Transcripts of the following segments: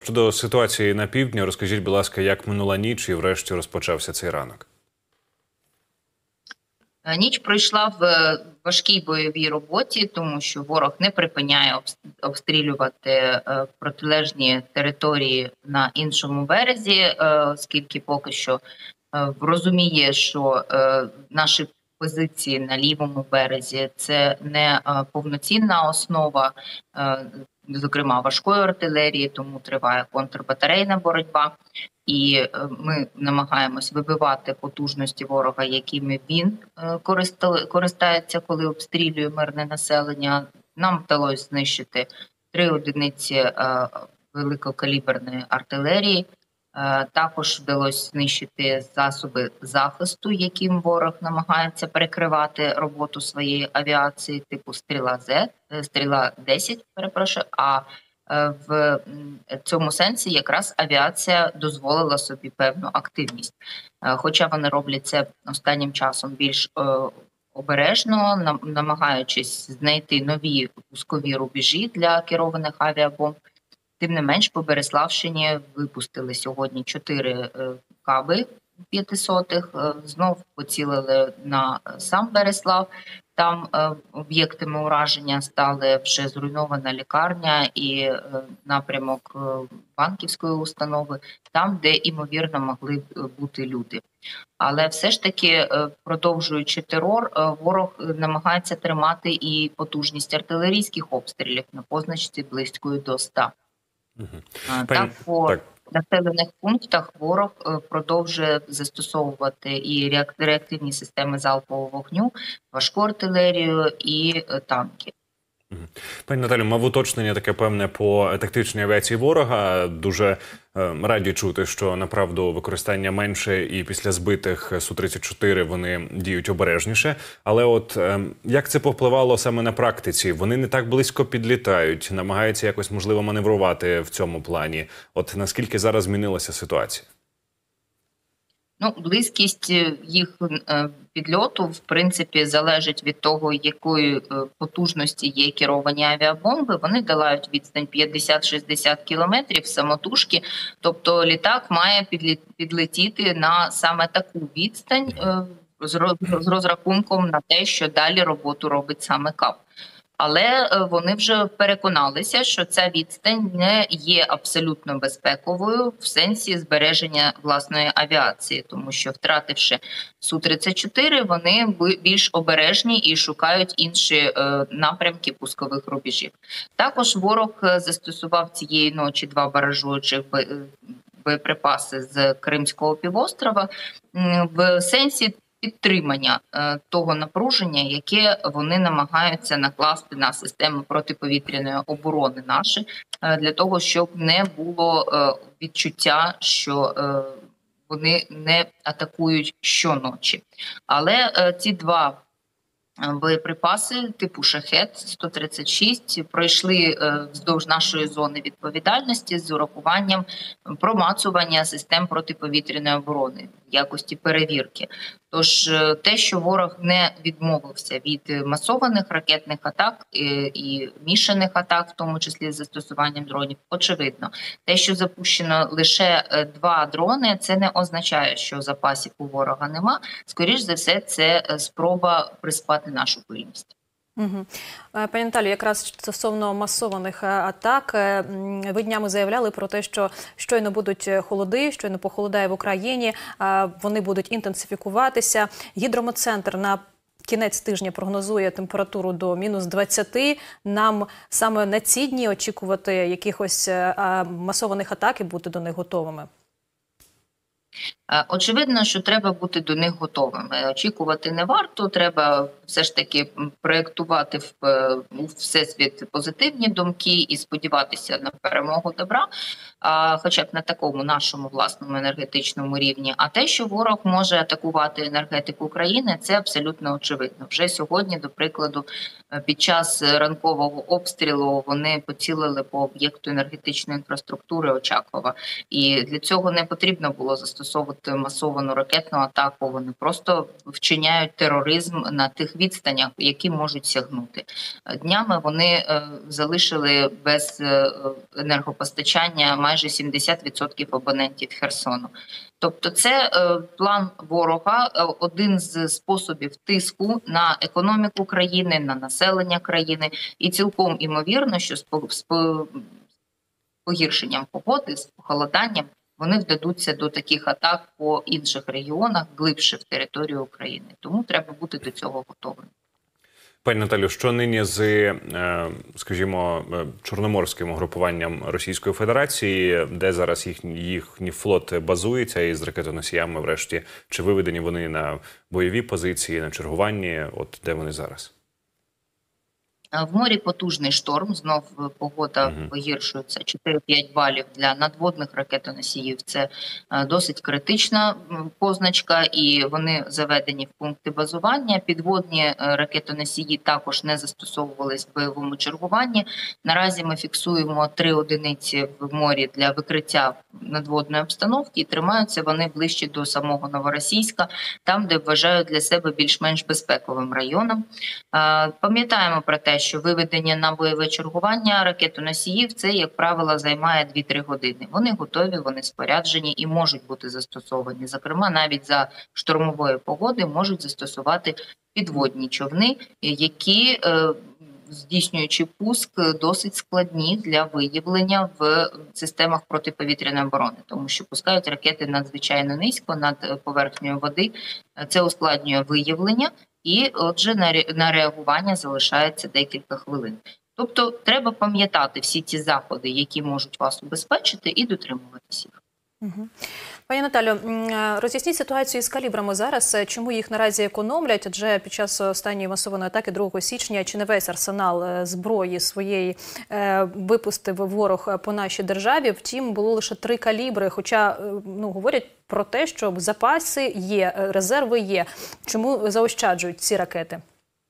Щодо ситуації на півдні, розкажіть, будь ласка, як минула ніч і врешті розпочався цей ранок? Ніч пройшла в важкій бойовій роботі, тому що ворог не припиняє обстрілювати протилежні території на іншому березі, оскільки поки що розуміє, що наші позиції на лівому березі – це не повноцінна основа, зокрема важкої артилерії, тому триває контрбатарейна боротьба. І ми намагаємось вибивати потужності ворога, якими він користається, коли обстрілює мирне населення. Нам вдалося знищити 3 одиниці великокаліберної артилерії. Також вдалося знищити засоби захисту, яким ворог намагається перекривати роботу своєї авіації, типу Стріла-10, а в цьому сенсі якраз авіація дозволила собі певну активність. Хоча вони роблять це останнім часом більш обережно, намагаючись знайти нові пускові рубежі для керованих авіабомб. Тим не менш, по Береславщині випустили сьогодні 4 каби 500-х, знов поцілили на сам Береслав. Там об'єктами ураження стали вже зруйнована лікарня і напрямок банківської установи, там, де, ймовірно, могли бути люди. Але все ж таки, продовжуючи терор, ворог намагається тримати і потужність артилерійських обстрілів на позначці близькою до 100. Так, по населених пунктах ворог продовжує застосовувати і реактивні системи залпового вогню, важку артилерію і танки. Пані Наталю, мав уточнення таке певне по тактичній авіації ворога. Дуже раді чути, що направду використання менше і після збитих Су-34 вони діють обережніше. Але от як це повпливало саме на практиці? Вони не так близько підлітають, намагаються якось, можливо, маневрувати в цьому плані. От наскільки зараз змінилася ситуація? Близькість їх підльоту, в принципі, залежить від того, якої потужності є керовані авіабомби. Вони долають відстань 50-60 кілометрів самотужки, тобто літак має підлетіти на саме таку відстань з розрахунком на те, що далі роботу робить саме КАП. Але вони вже переконалися, що ця відстань не є абсолютно безпековою в сенсі збереження власної авіації, тому що, втративши Су-34, вони більш обережні і шукають інші напрямки пускових рубежів. Також ворог застосував цієї ночі 2 баражуючих боєприпаси з Кримського півострова в сенсі підтримання того напруження, яке вони намагаються накласти на систему протиповітряної оборони наші, для того, щоб не було відчуття, що вони не атакують щоночі. Але ці 2 боєприпаси типу «Шахед-136» пройшли вздовж нашої зони відповідальності з урахуванням промацування систем протиповітряної оборони в якості перевірки. Тож те, що ворог не відмовився від масованих ракетних атак і мішаних атак, в тому числі з застосуванням дронів, очевидно. Те, що запущено лише 2 дрони, це не означає, що запасів у ворога нема. Скоріш за все, це спроба приспати нашу пильність. Пані Наталію, якраз стосовно масованих атак, ви днями заявляли про те, що щойно будуть холоди, щойно похолодає в Україні, вони будуть інтенсифікуватися. Гідрометцентр на кінець тижня прогнозує температуру до -20. Нам саме на ці дні очікувати якихось масованих атак і бути до них готовими? Очевидно, що треба бути до них готовими. Очікувати не варто, треба все ж таки проєктувати у всесвіт позитивні думки і сподіватися на перемогу добра, хоча б на такому нашому власному енергетичному рівні. А те, що ворог може атакувати енергетику України, це абсолютно очевидно. Вже сьогодні, до прикладу, під час ранкового обстрілу вони поцілили по об'єкту енергетичної інфраструктури Очакова. І для цього не потрібно було застосовувати от масовану ракетну атаку. Вони просто вчиняють тероризм на тих відстанях, які можуть сягнути. Днями вони залишили без енергопостачання майже 70% абонентів Херсону. Тобто це план ворога, один з способів тиску на економіку країни, на населення країни. І цілком імовірно, що з погіршенням погоди, з похолоданням, вони вдадуться до таких атак по інших регіонах, глибше в територію України. Тому треба бути до цього готовим. Пані Наталю, що нині з, скажімо, чорноморським угрупуванням Російської Федерації, де зараз їхній флот базується із ракетоносіями, врешті, чи виведені вони на бойові позиції, на чергуванні, от де вони зараз? В морі потужний шторм, знов погода погіршується, 4-5 балів для надводних ракетоносіїв. Це досить критична позначка, і вони заведені в пункти базування. Підводні ракетоносії також не застосовувались в бойовому чергуванні. Наразі ми фіксуємо 3 одиниці в морі для викриття надводної обстановки, і тримаються вони ближче до самого Новоросійська, там, де вважають для себе більш-менш безпековим районом. Пам'ятаємо про те, що виведення на бойове чергування ракетоносіїв, це, як правило, займає 2-3 години. Вони готові, вони споряджені і можуть бути застосовані. Зокрема, навіть за штормової погоди можуть застосувати підводні човни, які, здійснюючи пуск, досить складні для виявлення в системах протиповітряної оборони, тому що пускають ракети надзвичайно низько над поверхнею води. Це ускладнює виявлення. І, отже, на реагування залишається декілька хвилин. Тобто, треба пам'ятати всі ті заходи, які можуть вас убезпечити, і дотримуватися їх. Пані Наталю, роз'ясніть ситуацію з калібрами зараз. Чому їх наразі економлять? Адже під час останньої масованої атаки 2 січня чи не весь арсенал зброї своєї випустив ворог по нашій державі. Втім, було лише 3 калібри, хоча говорять про те, що запаси є, резерви є. Чому заощаджують ці ракети?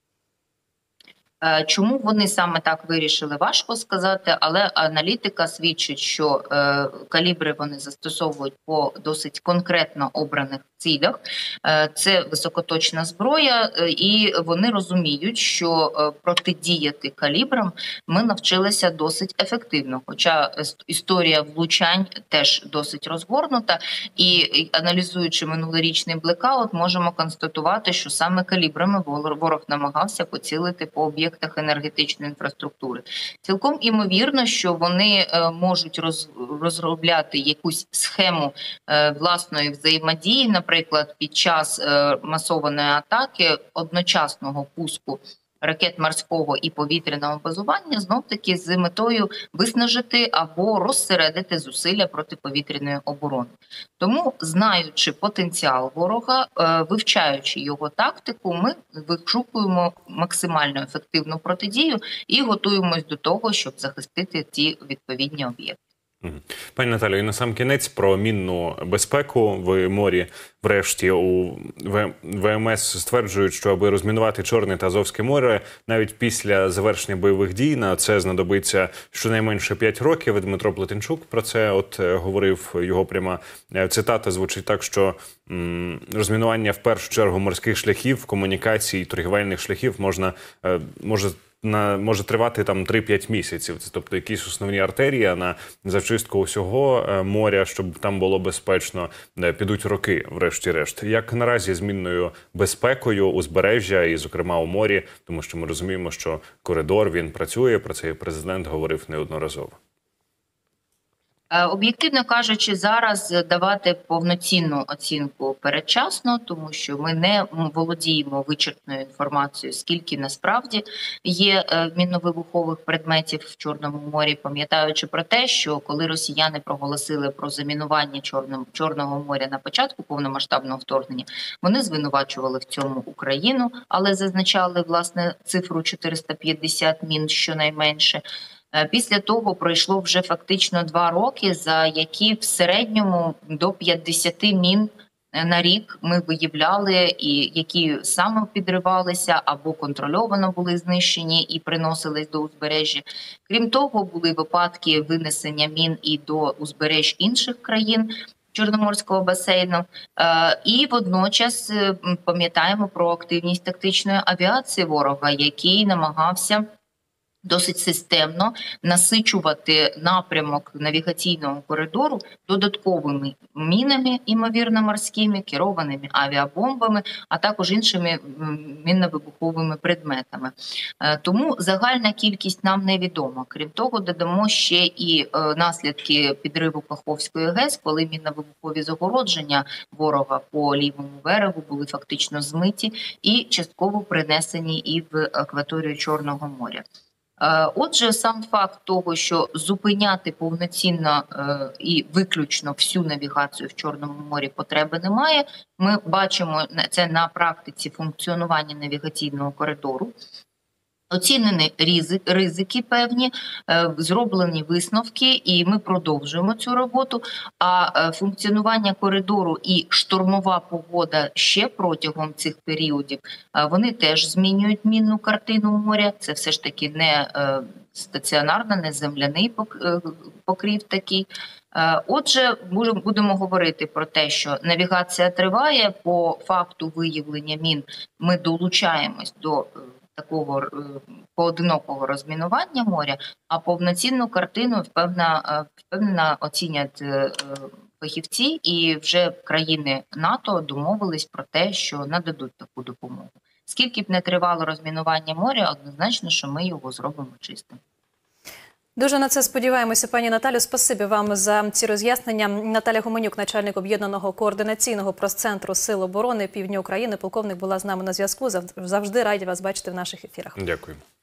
Чому вони саме так вирішили, важко сказати, але аналітика свідчить, що калібри вони застосовують по досить конкретно обраних цілях. Це високоточна зброя, і вони розуміють, що протидіяти калібрам ми навчилися досить ефективно. Хоча історія влучань теж досить розгорнута, і аналізуючи минулорічний блекаут, можемо констатувати, що саме калібрами ворог намагався поцілити по об'єктах енергетичної інфраструктури. Цілком імовірно, що вони можуть розробляти якусь схему власної взаємодії, наприклад, під час масованої атаки одночасного пуску ракет морського і повітряного базування, знов-таки з метою виснажити або розсередити зусилля протиповітряної оборони. Тому, знаючи потенціал ворога, вивчаючи його тактику, ми вишукуємо максимально ефективну протидію і готуємось до того, щоб захистити ті відповідні об'єкти. Пані Наталю, і на сам кінець про мінну безпеку в морі. Врешті у ВМС стверджують, що аби розмінувати Чорне та Азовське море, навіть після завершення бойових дій, на це знадобиться щонайменше 5 років. Дмитро Плетенчук про це говорив, його пряма цитата звучить так, що розмінування в першу чергу морських шляхів, комунікацій, торгівельних шляхів може тривати там 3-5 місяців. Це, тобто, якісь основні артерії, а на зачистку усього моря, щоб там було безпечно, підуть роки, врешті-решт. Як наразі з мінною безпекою узбережжя і, зокрема, у морі, тому що ми розуміємо, що коридор, він працює, про це і президент говорив неодноразово. Об'єктивно кажучи, зараз давати повноцінну оцінку передчасно, тому що ми не володіємо вичерпною інформацією, скільки насправді є мінно-вибухових предметів в Чорному морі, пам'ятаючи про те, що коли росіяни проголосили про замінування Чорного моря на початку повномасштабного вторгнення, вони звинувачували в цьому Україну, але зазначали, власне, цифру 450 мін щонайменше. Після того пройшло вже фактично 2 роки, за які в середньому до 50 мін на рік ми виявляли, і які саме підривалися або контрольовано були знищені і приносились до узбережжя. Крім того, були випадки винесення мін і до узбережж інших країн. Чорноморського басейну. І водночас пам'ятаємо про активність тактичної авіації ворога, який намагався досить системно насичувати напрямок навігаційного коридору додатковими мінами, імовірно морськими, керованими авіабомбами, а також іншими мінно-вибуховими предметами. Тому загальна кількість нам невідома. Крім того, додамо ще і наслідки підриву Каховської ГЕС, коли мінно-вибухові загородження ворога по лівому берегу були фактично змиті і частково принесені і в акваторію Чорного моря. Отже, сам факт того, що зупиняти повноцінно і виключно всю навігацію в Чорному морі потреби немає. Ми бачимо це на практиці функціонування навігаційного коридору. Оцінені ризики певні, зроблені висновки, і ми продовжуємо цю роботу. А функціонування коридору і штормова погода ще протягом цих періодів, вони теж змінюють мінну картину моря. Це все ж таки не стаціонарно, не земляний покрів такий. Отже, будемо говорити про те, що навігація триває. По факту виявлення мін ми долучаємось до такого поодинокого розмінування моря, а повноцінну картину впевнено оцінять фахівці, і вже країни НАТО домовились про те, що нададуть таку допомогу. Скільки б не тривало розмінування моря, однозначно, що ми його зробимо чистим. Дуже на це сподіваємося, пані Наталю. Спасибі вам за ці роз'яснення. Наталя Гуменюк, начальник об'єднаного координаційного прес-центру Сил оборони Півдня України, полковник, була з нами на зв'язку. Завжди раді вас бачити в наших ефірах. Дякую.